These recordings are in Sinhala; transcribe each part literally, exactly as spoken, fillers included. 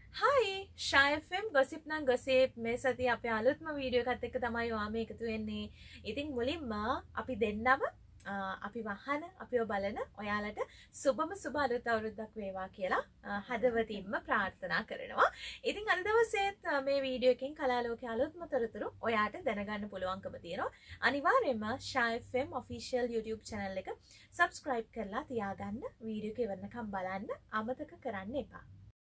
Hi, Shy F M gossip නම් gossip මේ සතිය අපේ අලුත්ම වීඩියෝ එකත් එක්ක තමයි ඔයා මේ එකතු වෙන්නේ. ඉතින් මුලින්ම අපි දෙන්නම අපි වහන අපිව බලන ඔයාලට සුබම සුබ අලුත් අවුරුද්දක් වේවා කියලා හදවතින්ම ප්‍රාර්ථනා කරනවා. ඉතින් අද දවසේත් මේ වීඩියෝ එකෙන් කලාලෝකයේ අලුත්ම තොරතුරු ඔයාට දැනගන්න පුළුවන්කම තියෙනවා. අනිවාර්යයෙන්ම Shy F M official YouTube channel එක subscribe කරලා තියාගන්න. වීඩියෝ එක ඉවරනකම් බලන්න අමතක කරන්න එපා.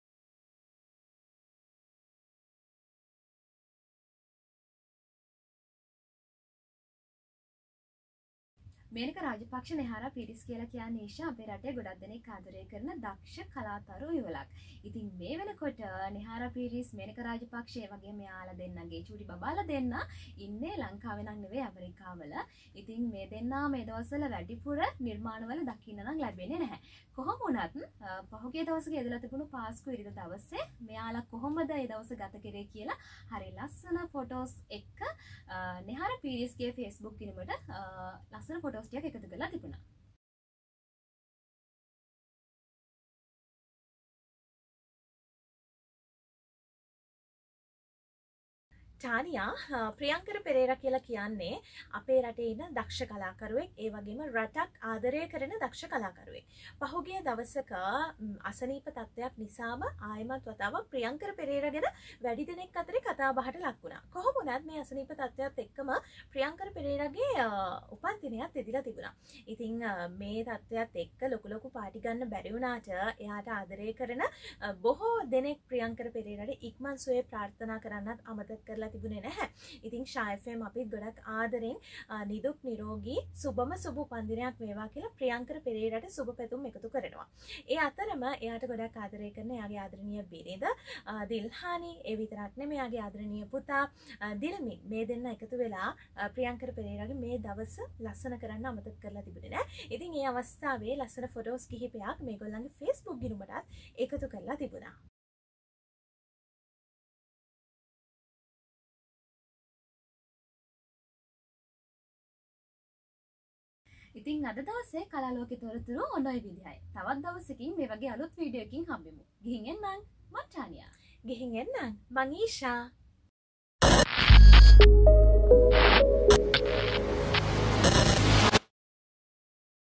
මේනක රාජපක්ෂ නෙහාරා පිරිස් කියලා කියන්නේ ඊෂා අපේ රටේ ගොඩක් දෙනෙක් ආදරය කරන දක්ෂ කලාතරු යුවලක්. ඉතින් මේ වෙනකොට නෙහාරා පිරිස් මේනක රාජපක්ෂ ඒ වගේම මෙයාලා දෙන්නගේ චූටි බබාලා දෙන්න ඉන්නේ ලංකාවේ නම් නෙවෙයි ඇමරිකාවල. ඉතින් මේ දෙන්නා මේ දවස්වල වැඩිපුර නිර්මාණවල දකින්න නම් ලැබෙන්නේ නැහැ. කොහොම වුණත් පහුගිය දවසක ඉඳලා තිබුණු පාස්කු ඉරිදා දවසේ මෙයාලා කොහොමද ඒ දවස ගත කරේ කියලා හරි ලස්සන ෆොටෝස් එක්ක නෙහාරා පිරිස්ගේ Facebook ගිණුමට ලස්සන ෆොටෝස් ටිකක් එකතු කරලා තිබුණා. ටානියා ප්‍රියංකර පෙරේරා කියලා කියන්නේ අපේ රටේ ඉන්න දක්ෂ කලාකරුවෙක්, ඒ වගේම රටක් ආදරය කරන දක්ෂ කලාකරුවෙක්. පහුගිය දවසක අසනීප තත්ත්වයක් නිසාම ආයමත් වතාවක් ප්‍රියංකර පෙරේරා ගැන වැඩි දෙනෙක් අතරේ කතා බහට ලක් වුණා. කොහොම වුණත් මේ අසනීප තත්ත්වයත් එක්කම ප්‍රියංකර පෙරේරාගේ උපන්දිනයත් එදිලා තිබුණා. ඉතින් මේ තත්ත්වයත් එක්ක ලොකු ලොකු පාටි ගන්න බැරි වුණාට එයාට ආදරය කරන බොහෝ දෙනෙක් ප්‍රියංකර පෙරේරාට ඉක්මන් සුවය ප්‍රාර්ථනා කරන්නත් අමතක කරලා තිබුණේ නැහැ. ඉතින් Shy F M අපිත් ගොඩක් ආදරෙන් නිදුක් නිරෝගී සුබම සුබ උපන්දිනයක් වේවා කියලා ප්‍රියංකර පෙරේරාට සුබ පැතුම් එකතු කරනවා. ඒ අතරම එයාට ගොඩක් ආදරය කරන එයාගේ ආදරණීය බිරිඳ දිල්හානි, ඒ විතරක් නෙමෙයි එයාගේ ආදරණීය පුතා දිල්මින්, මේ දෙන්න එකතු වෙලා ප්‍රියංකර පෙරේරාගේ මේ දවස ලස්සන කරන්න අමතක කරලා තිබුණේ නැහැ. ඉතින් මේ අවස්ථාවේ ලස්සන ෆොටෝස් කිහිපයක් මේගොල්ලන්ගේ Facebook ගිණුමටත් එකතු කරලා තිබුණා. ඉතින් අද දවසේ කලාලෝකේ තොරතුරු ඔන්න ඔය විදිහයි. තවත් දවසකින් මේ වගේ අලුත් වීඩියෝ එකකින් හම්බෙමු. ගිහින් එන්නම්. මං ටානියා. ගිහින් එන්නම්. මං ඊෂා.